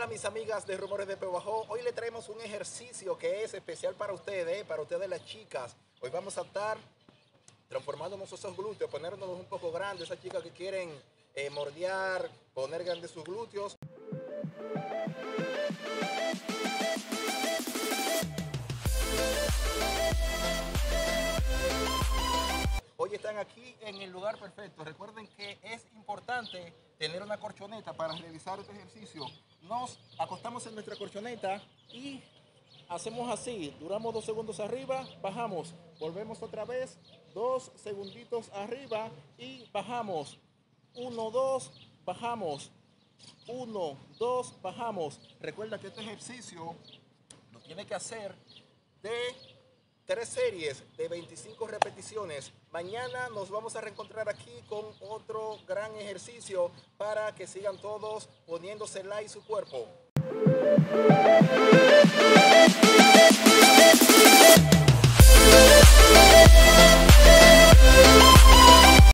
Hola mis amigas de Rumores de Pehuajó, hoy le traemos un ejercicio que es especial para ustedes las chicas. Hoy vamos a estar transformándonos esos glúteos, poniéndonos un poco grandes, esas chicas que quieren mordear, poner grandes sus glúteos. Hoy están aquí en el lugar perfecto. Recuerden que es importante tener una colchoneta para realizar este ejercicio. Nos acostamos en nuestra colchoneta y hacemos así. Duramos 2 segundos arriba, bajamos. Volvemos otra vez, 2 segunditos arriba y bajamos. 1, 2, bajamos. 1, 2, bajamos. Recuerda que este ejercicio lo tiene que hacer de 3 series de 25 repeticiones. Mañana nos vamos a reencontrar aquí con otro gran ejercicio para que sigan todos poniéndose like su cuerpo.